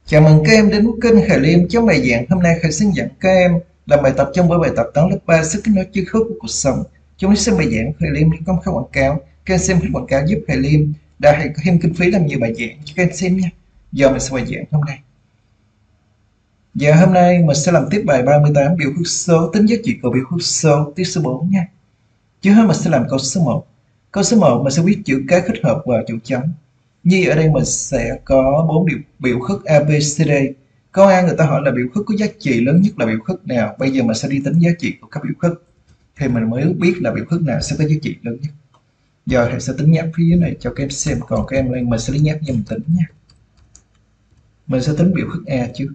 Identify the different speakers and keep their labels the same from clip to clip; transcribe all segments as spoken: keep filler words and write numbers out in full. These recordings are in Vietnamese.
Speaker 1: Chào mừng các em đến kênh Khải Liêm chấm bài giảng. Hôm nay Khải xin dẫn các em làm bài tập trong buổi bài tập toán lớp ba sức kết nối chi khớp của cuộc sống. Chúng sẽ bài giảng Khải Liêm không có quảng cáo. Các em xem hết quảng cáo giúp Khải Liêm đã hãy có thêm kinh phí làm nhiều bài giảng cho các em xem nhé. Giờ mình sẽ bài giảng hôm nay. Giờ hôm nay mình sẽ làm tiếp bài ba mươi tám biểu thức số tính giá trị của biểu thức số tiếp số bốn nha. Trước hết mình sẽ làm câu số một. Câu số một mình sẽ viết chữ cái kết hợp vào chỗ chấm. Như ở đây mình sẽ có bốn biểu, biểu thức A, B, C, D. Câu A người ta hỏi là biểu thức có giá trị lớn nhất là biểu thức nào. Bây giờ mình sẽ đi tính giá trị của các biểu thức thì mình mới biết là biểu thức nào sẽ có giá trị lớn nhất. Giờ thầy sẽ tính nháp phía dưới này cho các em xem, còn các em lên mình sẽ lấy nháp cho mình tính nha. Mình sẽ tính biểu thức A trước.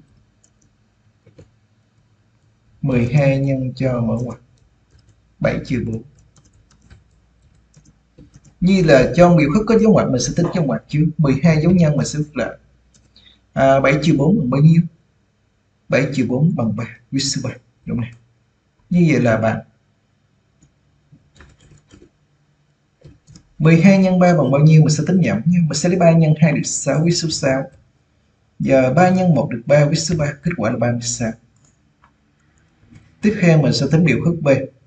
Speaker 1: mười hai nhân cho mở ngoặc bảy trừ bốn. Như là trong biểu thức có dấu ngoặc mình sẽ tính dấu ngoặc trước. mười hai dấu nhân mình sẽ viết lại à, bảy trừ bốn bằng bao nhiêu? bảy trừ bốn bằng ba, viết số ba, đúng này. Như vậy là bằng mười hai nhân ba bằng bao nhiêu? Mình sẽ tính nhẩm nha. Mình sẽ lấy ba nhân hai được sáu, viết số sáu. Giờ ba nhân một được ba, viết số ba, kết quả là ba mươi sáu. Tiếp theo mình sẽ tính biểu thức B.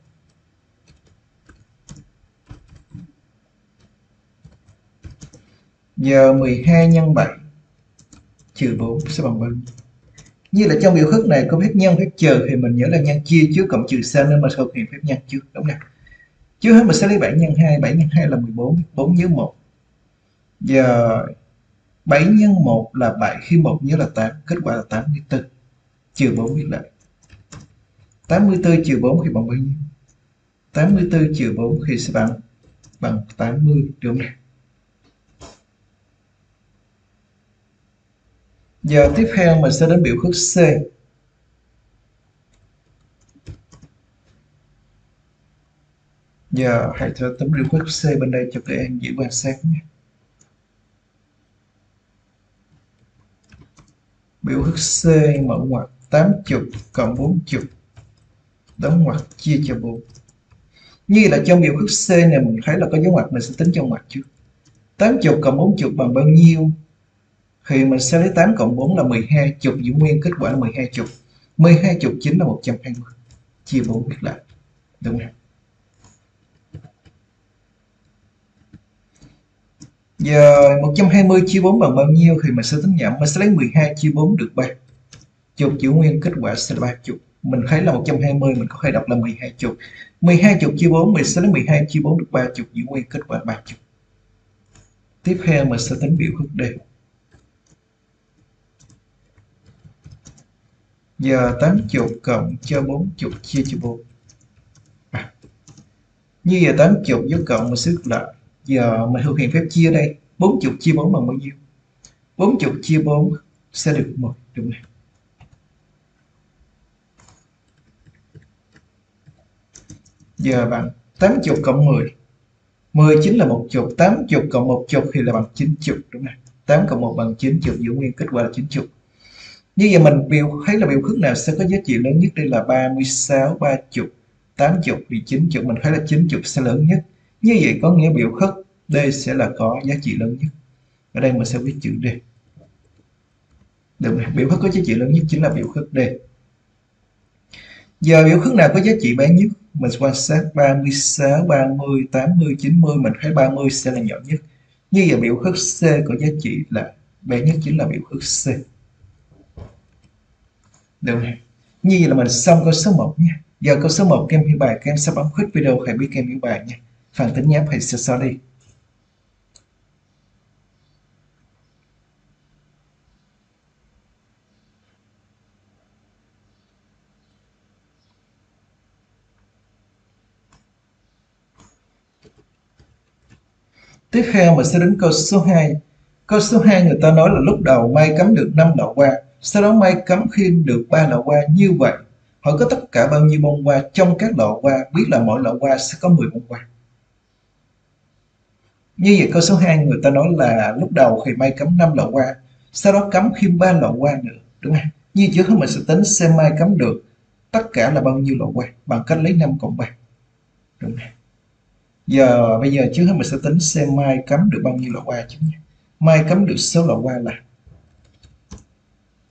Speaker 1: Giờ mười hai nhân bảy trừ bốn sẽ bằng bao nhiêu? Như là trong biểu thức này có phép nhân phép trừ thì mình nhớ là nhân chia trước cộng trừ sau nên mình thực hiện phép nhân trước, đúng không? Trước hết mình sẽ lấy bảy nhân hai, bảy nhân hai là mười bốn, bốn nhớ một. Giờ bảy nhân một là bảy, khi một nhớ là tám, kết quả là tám mươi tư. Trừ bốn viết lại. tám mươi tư trừ bốn thì bằng bao nhiêu? tám mươi tư trừ bốn thì sẽ bằng bằng tám mươi, đúng không? Giờ tiếp theo mình sẽ đến biểu thức C. Giờ hãy thử tính biểu thức C bên đây cho các em dễ quan sát nhé. Biểu thức C mở ngoặc tám mươi cộng bốn mươi đóng ngoặc chia cho bốn. Như là trong biểu thức C này mình thấy là có dấu ngoặc, mình sẽ tính trong ngoặc trước. tám mươi cộng bốn mươi bằng bao nhiêu? Thì mình sẽ lấy tám cộng bốn là mười hai, chục giữ nguyên, kết quả là mười hai chục. mười hai chục chính là một trăm hai mươi. Chia bốn viết lại. Đúng không? Giờ một trăm hai mươi chia bốn bằng bao nhiêu thì mình sẽ tính nhẩm, mình sẽ lấy mười hai chia bốn được ba. Chục giữ nguyên, kết quả sẽ là ba chục. Mình thấy là một trăm hai mươi mình có thể đọc là mười hai chục. mười hai chục chia bốn, mình sẽ lấy mười hai chia bốn được ba chục, giữ nguyên, kết quả ba chục. Tiếp theo mình sẽ tính biểu thức D. Giờ tám mươi cộng cho bốn mươi chia cho bốn. À. Như giờ tám mươi dấu cộng mình sẽ lại. Giờ mình thực hiện phép chia đây. bốn mươi chia bốn bằng bao nhiêu? bốn mươi chia bốn sẽ được một, đúng này. Giờ bằng tám mươi cộng mười. mười chính là một chục, tám mươi cộng một chục thì là bằng chín mươi, đúng này. tám cộng một bằng chín mươi, giữ nguyên, kết quả là chín mươi. Như vậy mình biểu thấy là biểu thức nào sẽ có giá trị lớn nhất? Đây là ba mươi sáu, ba mươi, tám mươi thì chín mươi, mình thấy là chín mươi sẽ lớn nhất. Như vậy có nghĩa biểu thức D sẽ là có giá trị lớn nhất. Ở đây mình sẽ viết chữ D. Được này, biểu thức có giá trị lớn nhất chính là biểu thức D. Giờ biểu thức nào có giá trị bé nhất? Mình quan sát ba mươi sáu, ba mươi, tám mươi, chín mươi, mình thấy ba mươi sẽ là nhỏ nhất. Như vậy biểu thức C có giá trị là bé nhất chính là biểu thức C. Được này. Như vậy là mình xong câu số một nha. Giờ câu số một các em hiểu bài, các em sẽ bấm khuyết video hãy biết các em hiểu bài nha. Phần tính nháp hãy sẽ xóa đi. Tiếp theo mình sẽ đến câu số hai. Câu số hai người ta nói là lúc đầu Mai cắm được năm lọ hoa, sau đó Mai cắm thêm được ba lọ hoa. Như vậy hỏi có tất cả bao nhiêu bông hoa trong các lọ hoa, biết là mỗi lọ hoa sẽ có mười bông hoa. Như vậy câu số hai người ta nói là lúc đầu thì Mai cắm năm lọ hoa, sau đó cắm thêm ba lọ hoa nữa, đúng không? Như trước mình sẽ tính xem Mai cắm được tất cả là bao nhiêu lọ hoa bằng cách lấy năm cộng ba, đúng không? Giờ bây giờ trước hết mình sẽ tính xem Mai cắm được bao nhiêu lọ hoa chứ nhé. Mai cắm được số lọ hoa là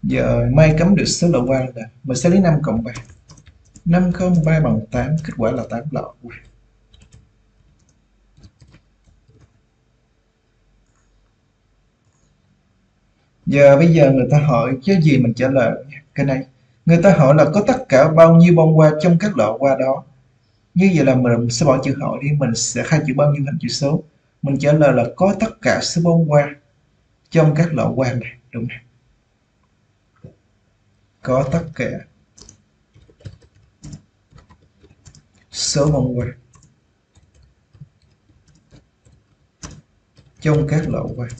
Speaker 1: Giờ may cấm được số lọ qua là mình sẽ lấy năm cộng ba. năm cộng ba bằng tám, kết quả là tám lọ qua. Giờ bây giờ người ta hỏi cái gì mình trả lời nha. Cái này người ta hỏi là có tất cả bao nhiêu bông hoa trong các lọ hoa đó. Như vậy là mình sẽ bỏ chữ hỏi đi, mình sẽ khai chữ bao nhiêu thành chữ số. Mình trả lời là có tất cả số bông hoa trong các lọ hoa này, đúng không? Có tất cả số bông hoa trong các lọ hoa.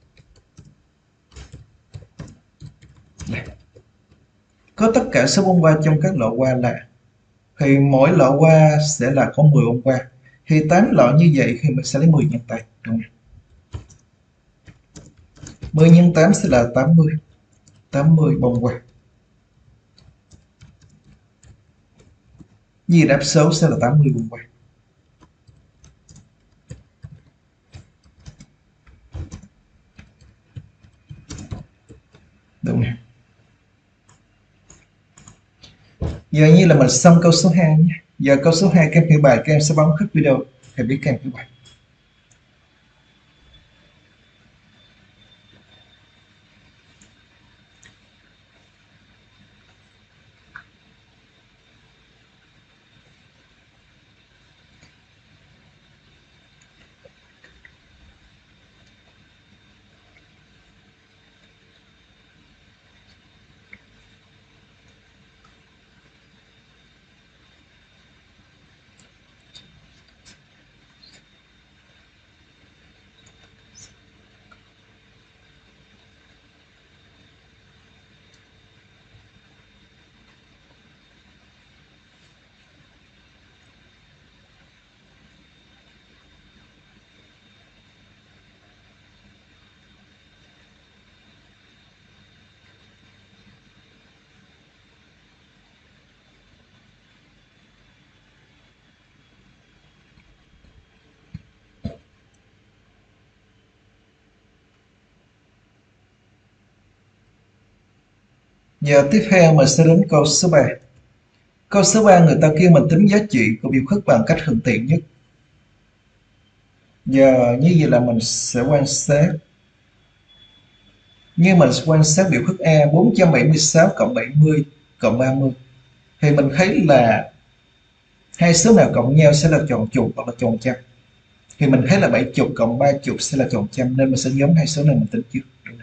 Speaker 1: Đây. Có tất cả số bông hoa trong các lọ hoa là, thì mỗi lọ hoa sẽ là có mười bông hoa. Thì tám lọ như vậy thì mình sẽ lấy mười nhân tám, đúng không? mười nhân tám sẽ là tám mươi. tám mươi bông hoa. Như đáp số sẽ là tám mươi bông hoa. Đúng không? Giờ như là mình xong câu số hai nhé. Giờ câu số hai các em hiểu bài, các em sẽ bấm hết video để biết các em hiểu bài. Giờ tiếp theo mình sẽ đến câu số ba. Câu số ba người ta kêu mình tính giá trị của biểu thức bằng cách thuận tiện nhất. Giờ như vậy là mình sẽ quan sát. Như mình sẽ quan sát biểu thức A bốn trăm bảy mươi sáu cộng bảy mươi cộng ba mươi. Thì mình thấy là hai số nào cộng nhau sẽ là tròn chục hoặc là tròn trăm. Thì mình thấy là bảy mươi cộng ba mươi sẽ là tròn trăm, nên mình sẽ nhóm hai số này mình tính trước.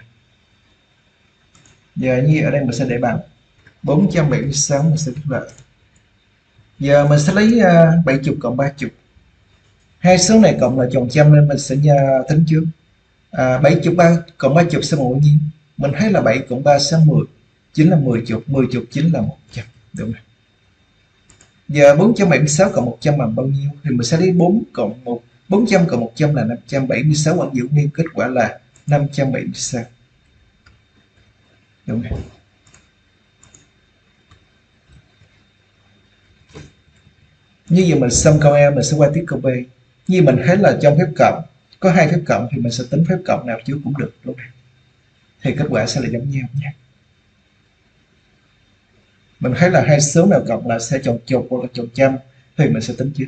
Speaker 1: Giờ như ở đây mình sẽ để bằng bốn trăm bảy mươi sáu, mình sẽ viết lại. Giờ mình sẽ lấy uh, bảy mươi cộng ba mươi. Hai số này cộng là tròn trăm nên mình sẽ uh, tính trước. À, bảy mươi ba cộng ba mươi sẽ bằng bao nhiêu? Mình thấy là bảy cộng ba sẽ mười. Chính là mười chục, mười chục chính là một trăm. Đúng rồi. Giờ bốn trăm bảy mươi sáu cộng một trăm bằng bao nhiêu? Thì mình sẽ lấy bốn cộng một. bốn trăm cộng một trăm là năm trăm bảy mươi sáu, vẫn giữ nguyên, kết quả là năm trăm bảy mươi sáu. Đúng rồi. Như vậy mình xong câu A, mình sẽ qua tiếp câu B. Như mình thấy là trong phép cộng có hai phép cộng thì mình sẽ tính phép cộng nào trước cũng được, đúng không? Thì kết quả sẽ là giống nhau nhé. Mình thấy là hai số nào cộng là sẽ tròn chục hoặc là tròn trăm thì mình sẽ tính trước.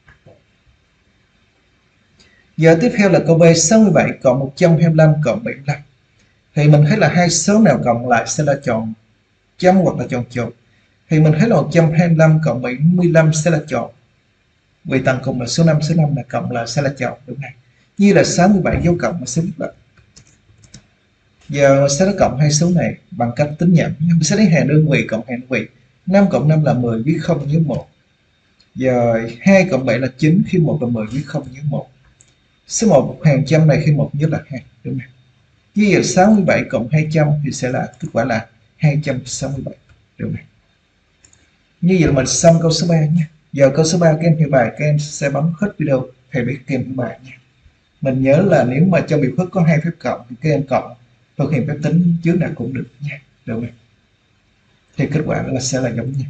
Speaker 1: Giờ tiếp theo là câu B sáu mươi bảy cộng một trăm hai mươi lăm cộng bảy mươi lăm. Thì mình thấy là hai số nào cộng lại sẽ là tròn trăm hoặc là tròn chục. Thì mình thấy là một trăm hai mươi lăm cộng bảy mươi lăm sẽ là tròn. Vì tầng cùng là số năm, số năm là cộng là sẽ là tròn, đúng không? Như là sáu mươi bảy dấu cộng mình sẽ viết lại. Giờ mình sẽ cộng hai số này bằng cách tính nhẩm. Mình sẽ lấy hàng đơn vị cộng hàng đơn vị. năm cộng năm là mười, viết không nhớ một. Giờ hai cộng bảy là chín, khi một là mười, viết không nhớ một. Số một hàng trăm này khi một nhớ là hai, đúng không? Như vậy sáu mươi bảy cộng hai trăm thì sẽ là kết quả là hai trăm sáu mươi bảy, đúng không? Như vậy là mình xong câu số ba nhé. Giờ câu số ba các em hiểu bài, các em sẽ bấm hết video thầy biết các em hiểu bài nha. Mình nhớ là nếu mà trong biểu thức có hai phép cộng thì các em cộng thực hiện phép tính trước nào cũng được nha, được không? Thì kết quả là sẽ là giống nhau.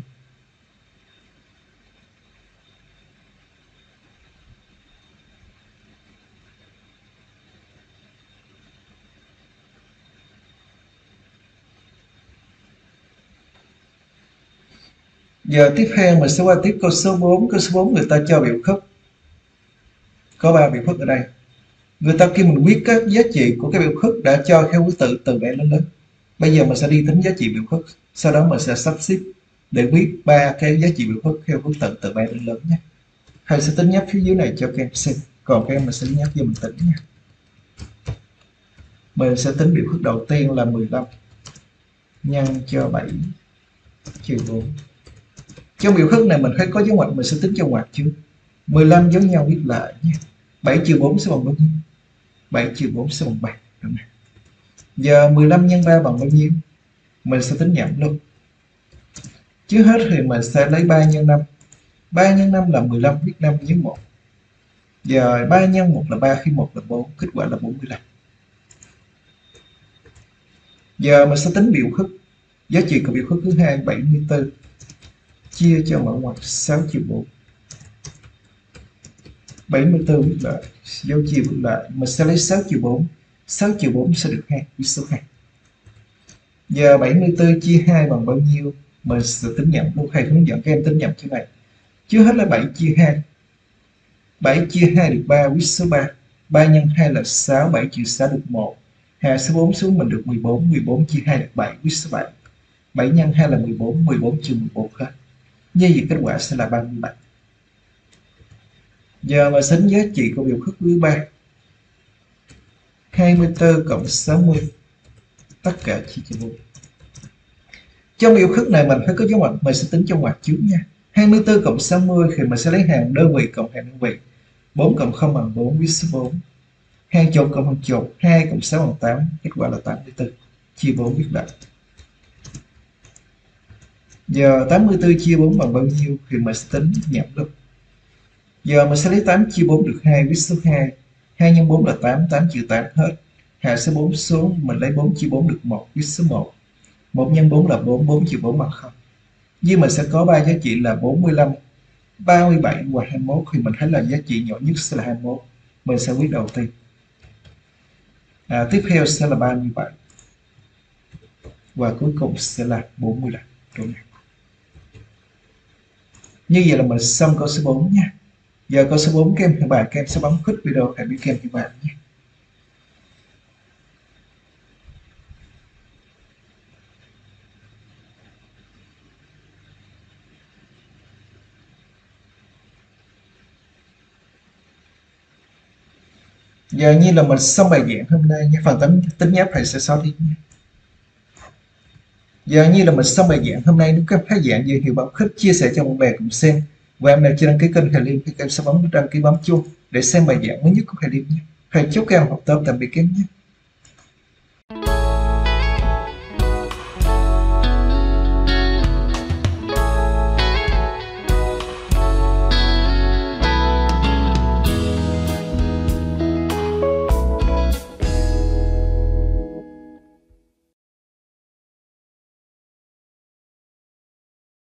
Speaker 1: Giờ tiếp theo mình sẽ qua tiếp câu số bốn. Câu số bốn người ta cho biểu khất. Có ba biểu khất ở đây. Người ta kêu mình viết các giá trị của cái biểu khất đã cho theo thứ tự từ bé đến lớn. Bây giờ mình sẽ đi tính giá trị biểu khất. Sau đó mình sẽ sắp xếp để viết ba cái giá trị biểu khất theo thứ tự từ bé đến lớn nhé. Thầy sẽ tính nháp phía dưới này cho các em xem. Còn các em mình sẽ nháp cho mình tính nha. Mình sẽ tính biểu khất đầu tiên là mười lăm nhân cho bảy trừ bốn. Trong biểu khất này mình thấy có dấu ngoặc, mình sẽ tính cho ngoặc trước. mười lăm giống nhau viết lại nha. bảy trừ bốn sẽ bằng bao nhiêu? bảy trừ bốn sẽ bằng bảy. Giờ mười lăm nhân ba bằng bao nhiêu? Mình sẽ tính nhẩm luôn. Trước hết thì mình sẽ lấy ba nhân năm. ba nhân năm là mười lăm, viết năm nhớ một. Giờ ba nhân một là ba, khi một là bốn, kết quả là bốn mươi lăm. Giờ mình sẽ tính biểu khất. Giá trị của biểu khất thứ hai bảy mươi tư chia cho mở ngoặc sáu trừ bốn. bảy mươi tư viết lại, dấu chia viết lại, mình sẽ lấy sáu trừ bốn. sáu trừ bốn sẽ được hai, viết số hai. Giờ bảy mươi tư chia hai bằng bao nhiêu? Mình sẽ tính nhẩm luôn, thầy hướng dẫn các em tính nhẩm như này. Trước hết là bảy chia hai. bảy chia hai được ba, viết số ba. ba nhân hai là sáu, bảy trừ sáu được một. Hạ số bốn xuống mình được mười bốn, mười bốn chia hai được bảy, viết số bảy. bảy nhân hai là mười bốn, mười bốn trừ mười bốn hết. Như vậy kết quả sẽ là ba mươi bảy. Giờ mà tính giá trị của biểu khất thứ ba. hai mươi tư cộng sáu mươi tất cả chia cho bốn. Trong biểu khất này mình phải có dấu ngoặc, mình sẽ tính trong ngoặc trước nha. hai mươi tư cộng sáu mươi thì mình sẽ lấy hàng đơn vị cộng hàng đơn vị. bốn cộng không bằng bốn, viết số bốn. Hàng chục cộng hàng chục, hai cộng sáu bằng tám, kết quả là tám mươi tư. Chia bốn viết lại. Giờ tám mươi tư chia bốn bằng bao nhiêu thì mình sẽ tính nhẩm luôn. Giờ mình sẽ lấy tám chia bốn được hai, viết số hai. hai nhân bốn là tám, tám trừ tám hết. Hạ số bốn xuống, mình lấy bốn chia bốn được một, viết số một. một nhân bốn là bốn, bốn trừ bốn bằng không. Như mình sẽ có ba giá trị là bốn mươi lăm, ba mươi bảy và hai mươi mốt, thì mình thấy là giá trị nhỏ nhất sẽ là hai mươi mốt. Mình sẽ viết đầu tiên. À, tiếp theo sẽ là ba mươi bảy. Và cuối cùng sẽ là bốn mươi lăm. Đúng này. Như vậy là mình xong câu số bốn nha. Giờ câu số bốn các em thử bài, các em sẽ bấm khích video hãy biết các em như bạn nhé. Giờ như là mình xong bài giảng hôm nay nha. Phần tính tính nháp thầy sẽ sau đi nha. Giờ như là mình xong bài giảng hôm nay, nếu các em thấy giảng gì thì bấm khích chia sẻ cho bạn bè cùng xem. Và em nào chưa đăng ký kênh Thầy Liêm thì các em sẽ bấm đăng ký bấm chuông để xem bài giảng mới nhất của Thầy Liêm nhé. Thầy chúc các em học tập, tạm biệt các em nhé.